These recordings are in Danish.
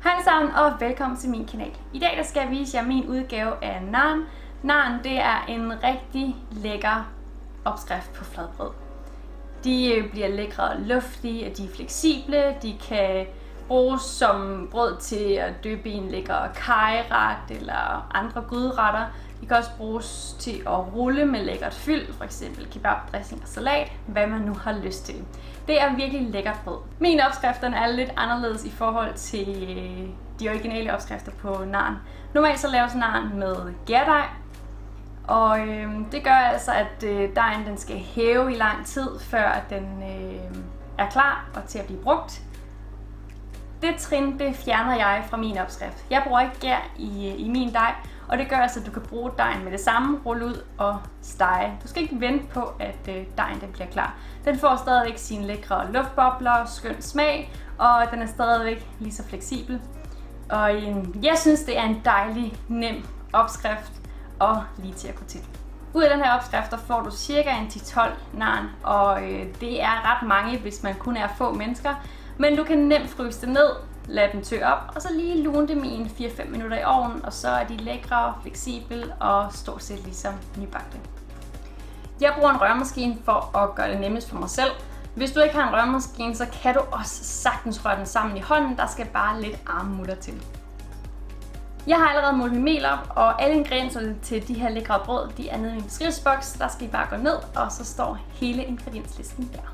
Hej sammen og velkommen til min kanal. I dag skal jeg vise jer min udgave af naan. Naan, det er en rigtig lækker opskrift på fladbrød. De bliver lækre og luftige, og de er fleksible. De kan bruges som brød til at dyppe i en lækker karryret eller andre gryderetter. De kan også bruges til at rulle med lækkert fyld, f.eks. kebab, dressing og salat, hvad man nu har lyst til. Det er virkelig lækkert brød. Mine opskrifter er lidt anderledes i forhold til de originale opskrifter på naan. Normalt så laves naan med gærdej, og det gør altså, at dejen den skal hæve i lang tid, før den er klar og til at blive brugt. Det trin, det fjerner jeg fra min opskrift. Jeg bruger ikke gær i min dej, og det gør altså, at du kan bruge dejen med det samme, rulle ud og stege. Du skal ikke vente på, at dejen den bliver klar. Den får stadigvæk sine lækre luftbobler, skøn smag, og den er stadigvæk lige så fleksibel. Og jeg synes, det er en dejlig, nem opskrift og lige til at gå til. Ud af den her opskrift, der får du cirka en 10-12 naan, og det er ret mange, hvis man kun er få mennesker. Men du kan nemt fryse dem ned, lade dem tø op, og så lige lune dem i en 4-5 minutter i ovnen, og så er de lækre, fleksible og stort set ligesom nybagte. Jeg bruger en røremaskine for at gøre det nemmest for mig selv. Hvis du ikke har en røremaskine, så kan du også sagtens røre den sammen i hånden. Der skal bare lidt armmutter til. Jeg har allerede målt min mel op, og alle ingredienserne til de her lækre brød, de er nede i min beskrivelsesboks. Der skal I bare gå ned, og så står hele ingredienslisten der.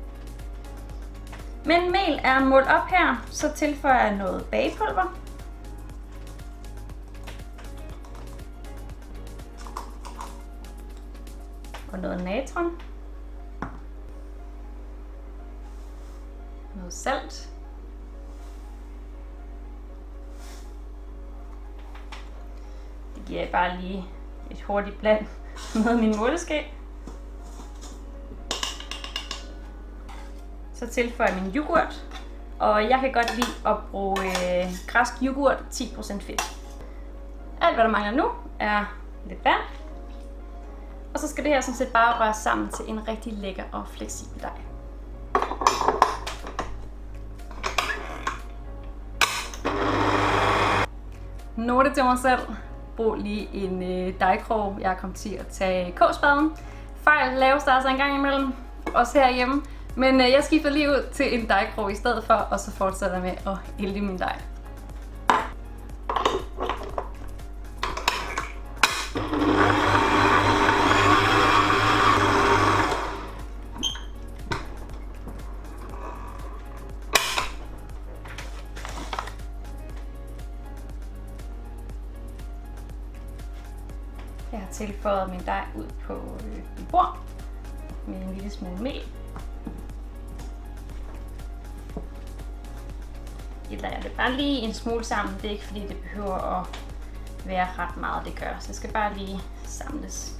Men mel er målt op her, så tilføjer jeg noget bagepulver. Og noget natron. Noget salt. Det giver jeg bare lige et hurtigt bland med min måleske. Så tilføjer jeg min yoghurt, og jeg kan godt lide at bruge græsk yoghurt, 10% fedt. Alt hvad der mangler nu er lidt vand, og så skal det her sådan set bare røres sammen til en rigtig lækker og fleksibel dej. Note til mig selv. Brug lige en dejkrog. Jeg er kommet til at tage kogspaden. Fejl laves der altså en gang imellem, også herhjemme. Men jeg skifter lige ud til en dejkrog i stedet for, og så fortsætter jeg med at ælte min dej. Jeg har tilføjet min dej ud på mit bord med en lille smule mel. Jeg lader det bare lige en smule sammen. Det er ikke fordi det behøver at være ret meget, det gør. Så det skal bare lige samles.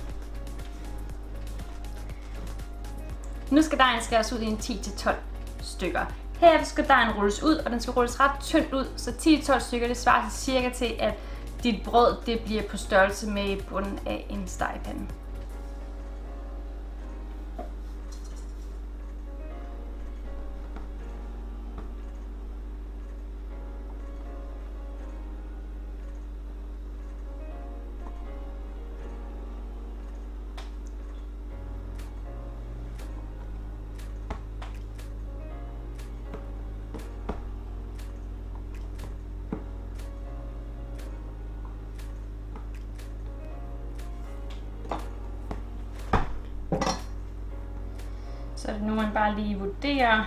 Nu skal dejen skæres ud i en 10-12 stykker. Her skal dejen rulles ud, og den skal rulles ret tyndt ud. Så 10-12 stykker, det svarer cirka til, at dit brød det bliver på størrelse med bunden af en stegepande. Så er det nu, man bare lige vurderer,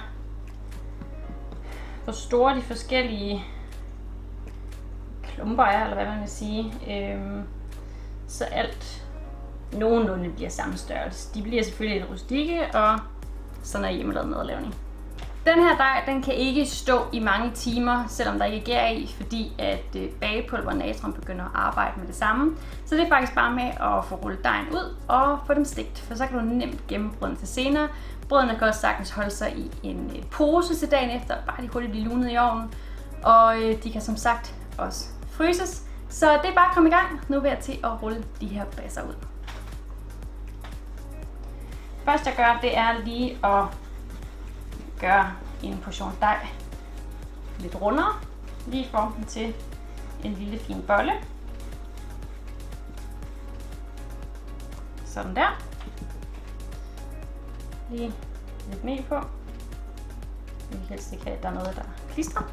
hvor store de forskellige klumper er, eller hvad man vil sige. Så alt nogenlunde bliver samme størrelse. De bliver selvfølgelig lidt rustikke, og sådan er hjemmelavet madlavning. Den her dej, den kan ikke stå i mange timer, selvom der ikke er gær i, fordi at bagepulver og natron begynder at arbejde med det samme. Så det er faktisk bare med at få rullet dejen ud og få dem stegt, for så kan du nemt gemme brødene til senere. Brødene kan også sagtens holde sig i en pose til dagen efter, bare de hurtigt bliver lunet i ovnen. Og de kan som sagt også fryses. Så det er bare at komme i gang. Nu er jeg til at rulle de her basser ud. Først jeg gør, det er lige at gøre en portion dej lidt rundere. lige forme den til en lille fin bolle. Sådan der. Lige lidt mel på. Vi vil helst ikke have, at der er noget, der klistrer.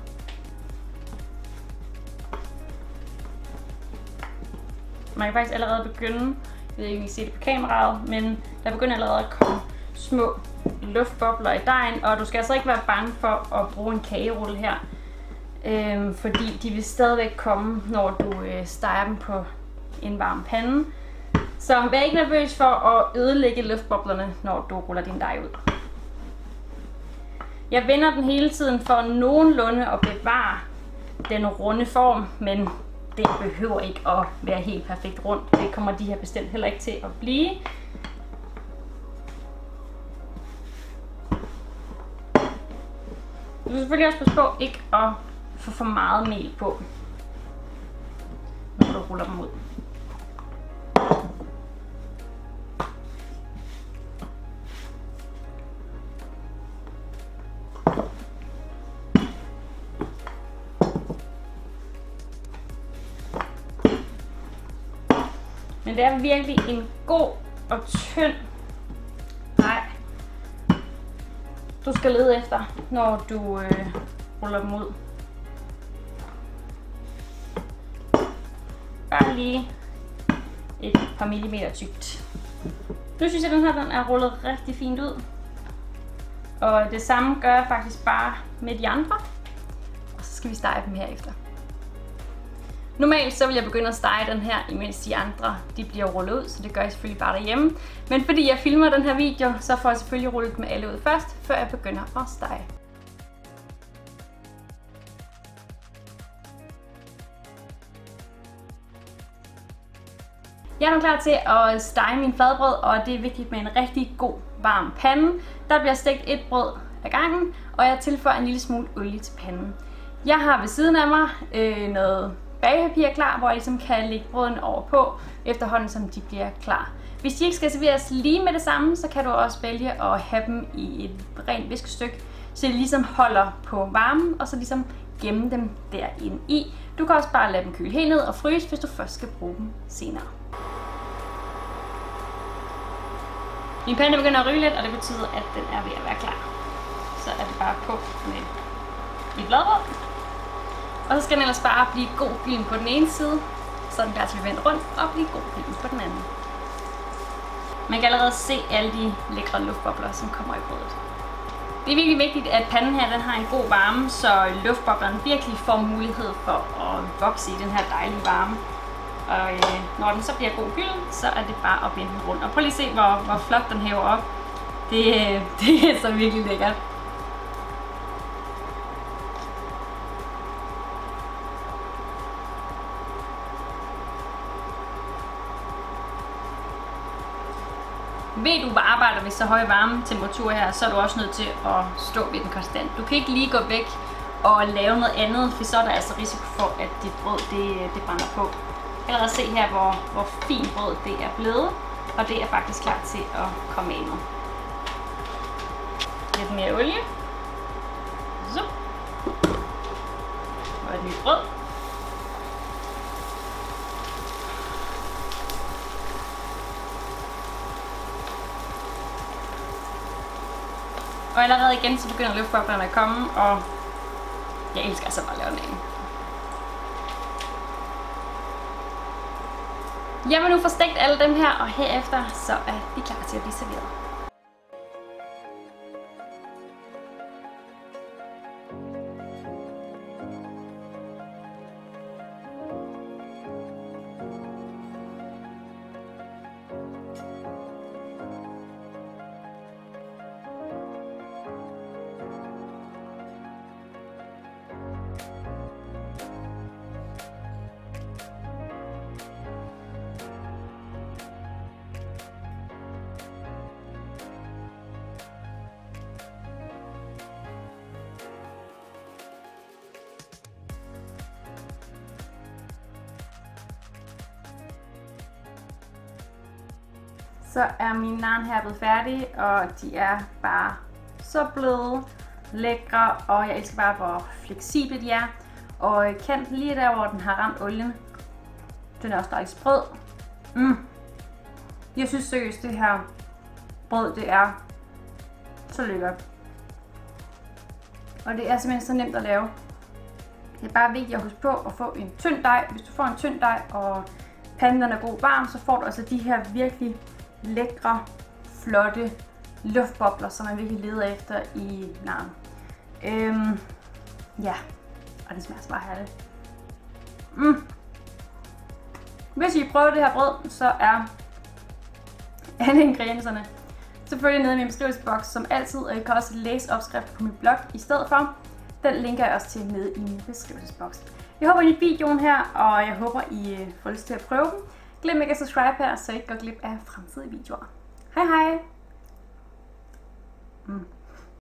Man kan faktisk allerede begynde, jeg ved ikke, om I kan se det på kameraet, men der begynder allerede at komme små luftbobler i dejen, og du skal altså ikke være bange for at bruge en kagerulle her, fordi de vil stadigvæk komme, når du steger dem på en varm pande. Så vær ikke nervøs for at ødelægge luftboblerne, når du ruller din dej ud. Jeg vender den hele tiden for nogenlunde at bevare den runde form, men det behøver ikke at være helt perfekt rundt. Det kommer de her bestemt heller ikke til at blive. Du skal selvfølgelig også passe på ikke at få for meget mel på, når du ruller dem ud. Men det er virkelig en god og tynd dej, du skal lede efter, når du ruller dem ud. Bare lige et par millimeter tykt. Nu synes jeg, at den her er rullet rigtig fint ud. Og det samme gør jeg faktisk bare med de andre. Og så skal vi stege dem herefter. Normalt så vil jeg begynde at stege den her, imens de andre de bliver rullet ud, så det gør jeg selvfølgelig bare derhjemme. Men fordi jeg filmer den her video, så får jeg selvfølgelig rullet dem alle ud først, før jeg begynder at stege. Jeg er nu klar til at stege min fladbrød, og det er vigtigt med en rigtig god varm pande. Der bliver stegt et brød ad gangen, og jeg tilføjer en lille smule olie til panden. Jeg har ved siden af mig noget bagepapir klar, hvor jeg ligesom kan lægge brødene over på, efterhånden som de bliver klar. Hvis de ikke skal serveres lige med det samme, så kan du også vælge at have dem i et rent viskestykke, så de ligesom holder på varmen, og så ligesom gemme dem derinde i. Du kan også bare lade dem køle helt ned og fryse, hvis du først skal bruge dem senere. Min pande begynder at ryge lidt, og det betyder, at den er ved at være klar. Så er det bare på med mit fladbrød. Og så skal den ellers bare blive god gylden på den ene side, så den klar til at vende rundt og blive god gylden på den anden. Man kan allerede se alle de lækre luftbobler, som kommer i brødet. Det er virkelig vigtigt, at panden her den har en god varme, så luftboblerne virkelig får mulighed for at vokse i den her dejlige varme. Og når den så bliver god gylden, så er det bare at vende den rundt. Og prøv lige at se, hvor flot den hæver op. Det er så virkelig lækkert. Ved du arbejder ved så høj varmetemperatur her, så er du også nødt til at stå ved den konstant. Du kan ikke lige gå væk og lave noget andet, for så er der altså risiko for, at dit brød det brænder på. Allerede se her, hvor fint brød det er blevet, og det er faktisk klar til at komme ind nu. Lidt mere olie. Så. Og et nyt brød. Og allerede igen, så begynder luftboblerne at komme, og jeg elsker altså bare at lave den af. Jeg vil nu få stegt alle dem her, og herefter så er de klar til at blive serveret. Så er mine naan her blevet færdige, og de er bare så bløde, lækre, og jeg elsker bare, hvor fleksible de er. Og kanten lige der, hvor den har ramt olien, den er også dejligt sprød. Jeg synes seriøst, det her brød, det er så lækkert. Og det er simpelthen så nemt at lave. Det er bare vigtigt at huske på at få en tynd dej. Hvis du får en tynd dej, og panden er god varm, så får du altså de her virkelig lækre, flotte luftbobler, som man virkelig leder efter i naan. Ja, og det smager så bare herligt. Hvis I prøver det her brød, så er alle ingredienserne selvfølgelig nede i min beskrivelsesboks, som altid, og I kan også læse opskrifter på min blog i stedet for. Den linker jeg også til nede i min beskrivelsesboks. Jeg håber, I lide videoen her, og jeg håber, I får lyst til at prøve den. Glem ikke at subscribe her, så I ikke går glip af fremtidige videoer. Hej hej!